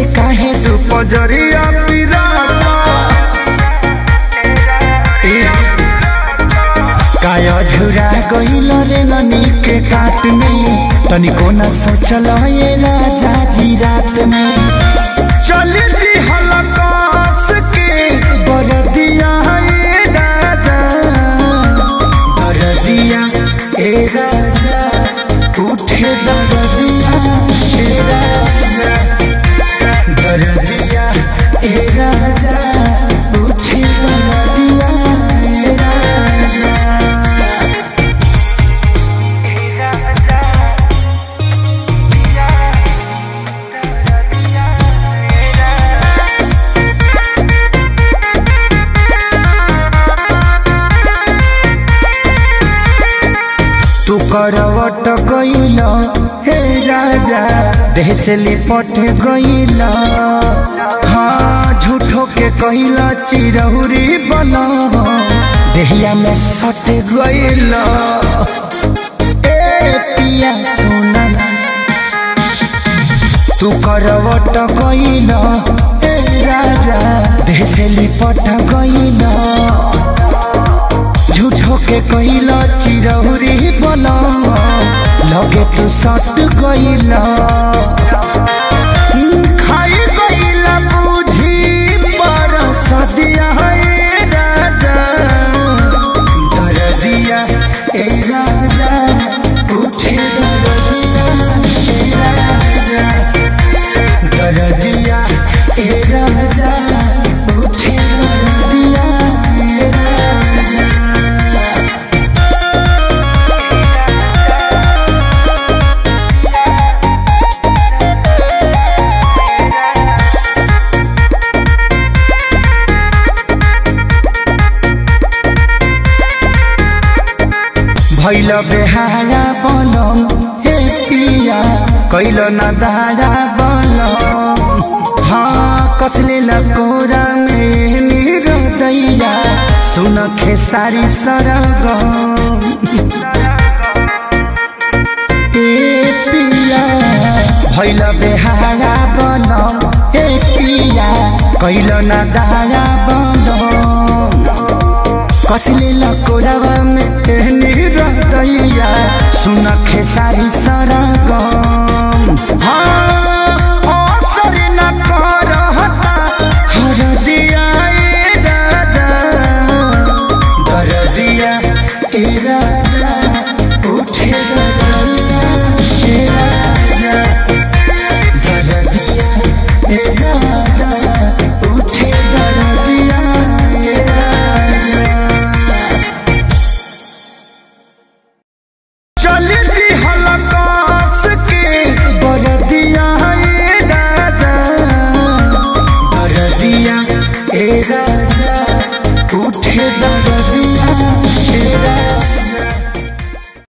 काहे तू पजरिया पिराता काया झुरा गइल रे ननी के काट में तनिको न सोचल ये राजा जी रात में चली दी हलकास के बरदिया ए राजा बरदिया ए राजा उठे दरदिया ए राजा दरदिया ए राजा उठे दरदिया ए राजा तू करवट गइल हे राजा देह से लिपट गइल हाँ झूठो के कइल चिरहुरी बना देहिया में सट गइल ए पिया सोना तू करवट गइल हे राजा देह से लिपट गइल झूठो के कइल चिरहुरी बना लगे तू सट गइल खाई गइल बुझी पर सदिया ए राजा दरदिया ए राजा उठे दरदिया ए राजा दरदिया ए राजा उठे दरदिया ए राजा भइल बेहारा बनम हे पिया कैल न दारा बनम हाँ कसले लकोरा में मेरो दैया सुन खेसारी सरगम ए पिया भइल बेहारा बनम हे पिया कैल न दारा बनम कसले लकोरावा में एहनी रहतैया सुन खेसारी सरगम।